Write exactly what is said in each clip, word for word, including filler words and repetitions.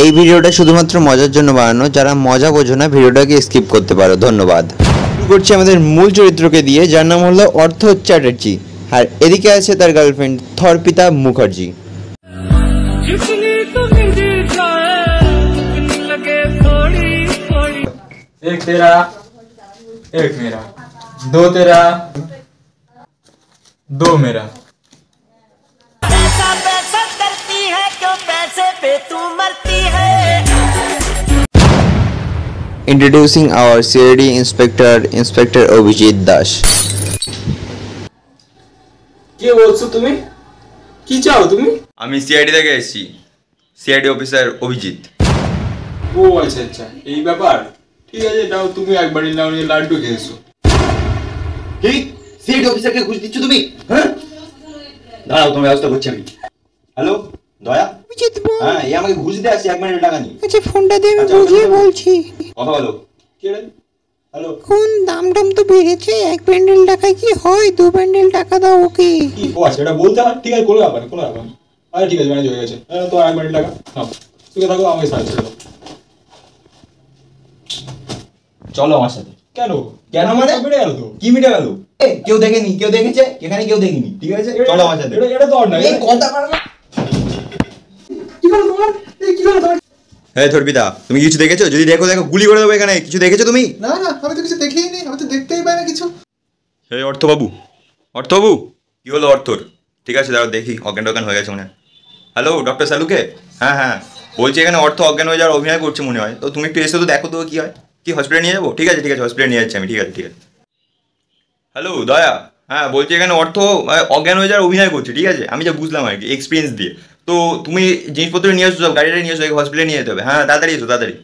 এই ভিডিওটা শুধুমাত্র মজার জন্য বানানো, যারা মজা বোঝো না ভিডিওটাকে স্কিপ করতে পারো। ধন্যবাদ। শুরু করছি আমাদের মূল চরিত্রকে দিয়ে, যার নাম হলো অর্থ চ্যাটার্জি, আর এদিকে আছে তার গার্লফ্রেন্ড থর্পিতা মুখার্জি। एक तेरा एक मेरा दो तेरा दो मेरा। पैसा पैसा करती है क्यों पैसे पे तू मरती है। Introducing our C I D inspector, Inspector Abhijit Das. কি বলছো তুমি? কি চাও তুমি? আমি সিআইডি থেকে এসেছি, সিআইডি অফিসার অভিজিৎ। ও আচ্ছা আচ্ছা, এই ব্যাপার। ঠিক আছে, দাও তুমি একবারই নাও, নিয়ে লাড্ডু খেয়েছো। কি সিআইডি অফিসারকে ঘুষ দিচ্ছ তুমি? হ্যাঁ, দাঁড়াও, তোমার ব্যবস্থা করছি আমি। হ্যালো দয়া, হ্যাঁ, এই আমাকে ঘুষ দিয়ে আসছে এক মিনিট টাকা নিয়ে। আচ্ছা ফোনটা দিয়ে আমি বুঝিয়ে বলছি। কথা বলো। কে রে? হ্যালো, কোন দাম দাম তো বেড়েছে, এক প্যান্ডেল টাকায় কি হয়? দু প্যান্ডেল টাকা দাও ওকে। কি ও আচ্ছা, এটা বলতে হয়? ঠিক আছে, কোনো ব্যাপার কোনো ব্যাপার। আরে ঠিক আছে, ম্যানেজ হয়ে গেছে। হ্যাঁ, তো এক মিনিট টাকা নাও, সুখে থাকো, আমাকে সাহায্য করো। চলো আমার সাথে। কেন কেন মানে? মিটে গেল তো। কি মিটে গেল? কেউ দেখেনি, কেউ দেখেছে এখানে, কেউ দেখেনি। ঠিক আছে, চলো আমার সাথে। এটা তো অন্যায়। এই কথা পারো না। কি হলো তোমার? এই কি হলো তোমার? হ্যাঁ থর্পিতা, তুমি কিছু দেখেছো? যদি দেখো দেখো গুলি করে দেবো এখানে। কিছু দেখেছো তুমি? না না, আমি তো কিছু দেখেই নি, আমি তো দেখতেই পাই না কিছু। হে অর্থবাবু, অর্থবাবু কি হলো অর্থর? ঠিক আছে দাঁড়াও দেখি, অজ্ঞান টজ্ঞান হয়ে গেছে মনে হয়। হ্যালো ডক্টর সালুকে? হ্যাঁ হ্যাঁ, বলছি এখানে অর্থ অজ্ঞান হয়ে যাওয়ার অভিনয় করছে মনে হয়, তো তুমি একটু এসে তো দেখো তো কি হয়। কি হসপিটালে নিয়ে যাবো? ঠিক আছে ঠিক আছে, হসপিটালে নিয়ে যাচ্ছি আমি। ঠিক আছে ঠিক আছে। হ্যালো দয়া, হ্যাঁ বলছি এখানে অর্থ অজ্ঞান হয়ে যাওয়ার অভিনয় করছে। ঠিক আছে, আমি যা বুঝলাম আর কি এক্সপিরিয়েন্স দিয়ে। তো তুমি জিনিসপত্র নিয়ে আসছো, সব গাড়িটা নিয়ে আসো, হসপিটালে নিয়ে যেতে হবে। হ্যাঁ তাড়াতাড়ি এসো তাড়াতাড়ি।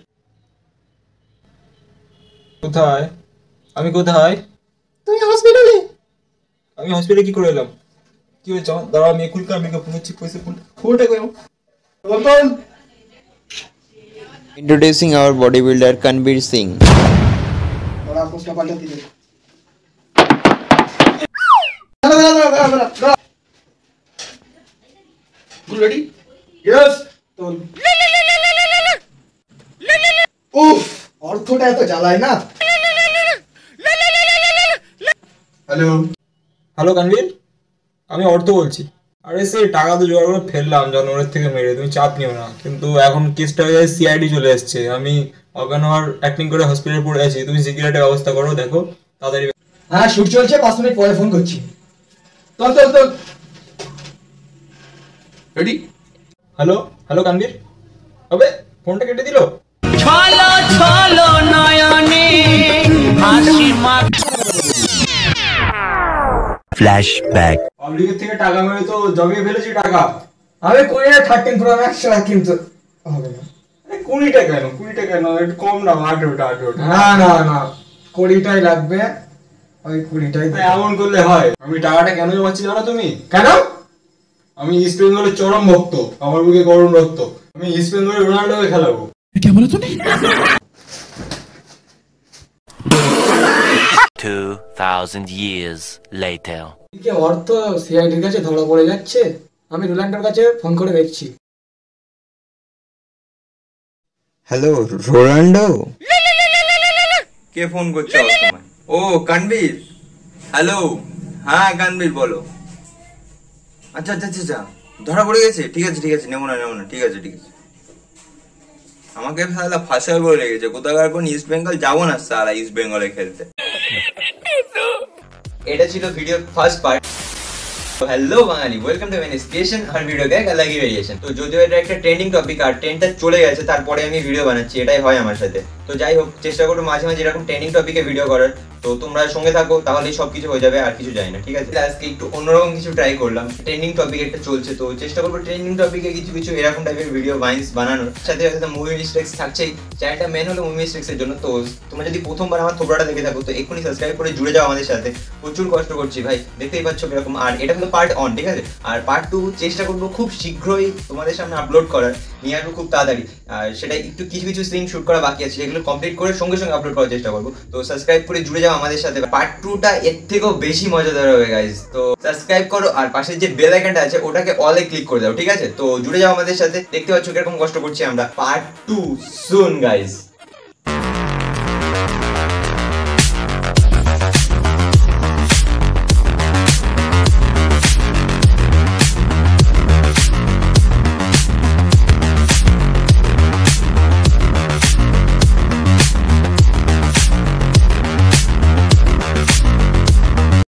কোথায়? আমি কোথায়? তুমি হসপিটালে? আমি হসপিটালে কি করে এলাম? কি হয়েছে? দাঁড়াও, আমি এখনকার আমি ফোন করছি, পয়সা ফোন ফোনটা করে বল। Introducing our bodybuilder Kanbir Singh. ওরা পোস্টটা পাল্টে দিলে। দাঁড়া দাঁড়া দাঁড়া দাঁড়া দাঁড়া। Good ready? ইয়েস। তোল। উফ, অর্থটা এত জ্বালায় না। হ্যালো হ্যালো কানবীর, আমি অর্থ বলছি। আরে সে টাকা তো জোগাড় করে ফেললাম জনগণের থেকে মেরে, তুমি চাপ নিও না। কিন্তু এখন কেসটা হয়ে যায়, সিআইডি চলে এসছে। আমি অজ্ঞান হওয়ার অ্যাক্টিং করে হসপিটালে পড়ে আছি। তুমি সিকিউরিটির ব্যবস্থা করো, দেখো তাড়াতাড়ি। হ্যাঁ, শুট চলছে, পাঁচ মিনিট পরে ফোন করছি। চল চল চল। রেডি? হ্যালো হ্যালো কানবীর, হবে ফোনটা কেটে দিল। ছলো ছলো নয়নে হাসি মাখ। Flashback. পাবলিকের থেকে টাকা মেরে তো জমিয়ে ফেলেছি টাকা। আমি কুড়ি না থার্টিন প্রো ম্যাক্স ছাড়া কিন্তু হবে না। কুড়িটা কেন? কুড়িটা কেন? একটু কম না, আঠেরোটা আঠেরোটা। না না না, কুড়িটাই লাগবে। ওই কুড়িটাই এমন করলে হয়? আমি টাকাটা কেন জমাচ্ছি জানো তুমি? কেন? আমি ইস্ট বেঙ্গলের চরম ভক্ত, আমার বুকে গরম রক্ত। আমি ইস্ট বেঙ্গলের রোনাল্ডোকে খেলাবো। two thousand years later. কি অর্থ সিআইডির কাছে ধরা পড়ে যাচ্ছে, আমি রোনাল্ডোর কাছে ফোন করে দেখছি। Hello Ronaldo? কে ফোন করছে তোমায়? ও কানবীর, হ্যালো। হ্যাঁ কানবীর বলো। আচ্ছা আচ্ছা আচ্ছা, ধরা পড়ে গেছে। ঠিক আছে ঠিক আছে, নেবো না নেবো না, ঠিক আছে ঠিক আছে। আমাকে সালা ফাঁসাবে বলে লেগেছে, কোথাকার কোন ইস্ট বেঙ্গল যাবো না সালা ইস্ট বেঙ্গলে খেলতে। এটা ছিল ভিডিওর ফার্স্ট পার্ট। হ্যালো বাঙালি, ওয়েলকাম টু ইনস্পিরেশন। আর ভিডিওতে এক আলাদা ভেরিয়েশন। তো যদিও এটা একটা ট্রেন্ডিং টপিক, আর ট্রেন্ডটা চলে গেছে, তারপরে আমি ভিডিও বানাচ্ছি, এটাই হয় আমার সাথে। তো যাই হোক, চেষ্টা করবো মাঝে মাঝে এরকম ট্রেন্ডিং টপিকে ভিডিও করার। তো তোমরা সঙ্গে থাকো, তাহলেই সব কিছু হয়ে যাবে, আর কিছু যায় না। ঠিক আছে, আজকে একটু অন্যরকম কিছু ট্রাই করলাম। ট্রেন্ডিং টপিক একটা চলছে, তো চেষ্টা করবো ট্রেন্ডিং টপিকে কিছু কিছু এরকম টাইপের ভিডিও ভাইন্স বানানোর। সাথে সাথে মুভি মিস্টেক্স থাকছেই। চ্যানেলটা মেন হলো মুভি মিস্টেক্সের জন্য। তো তোমরা যদি প্রথমবার আমার থোবরাটা দেখে থাকো, তো এক্ষুনি সাবস্ক্রাইব করে জুড়ে যাও আমাদের সাথে। প্রচুর কষ্ট করছি ভাই, দেখতেই পাচ্ছ কিরকম। আর এটা কিন্তু পার্ট ওয়ান, ঠিক আছে। আর পার্ট টু চেষ্টা করবো খুব শীঘ্রই তোমাদের সামনে আপলোড করার, নিয়ে আসবো খুব তাড়াতাড়ি। আর সেটা একটু কিছু কিছু সিন শুট করা বাকি আছে, সেগুলো কমপ্লিট করে সঙ্গে সঙ্গে আপলোড করার চেষ্টা করবো। তো সাবস্ক্রাইব করে জুড়ে যাও যাও আমাদের সাথে। পার্ট টুটা এর থেকেও বেশি মজাদার হবে গাইজ। তো সাবস্ক্রাইব করো আর পাশের যে বেল আইকনটা আছে ওটাকে অলে ক্লিক করে দাও, ঠিক আছে? তো জুড়ে যাও আমাদের সাথে, দেখতে পাচ্ছ কিরকম কষ্ট করছি আমরা। Part two soon guys.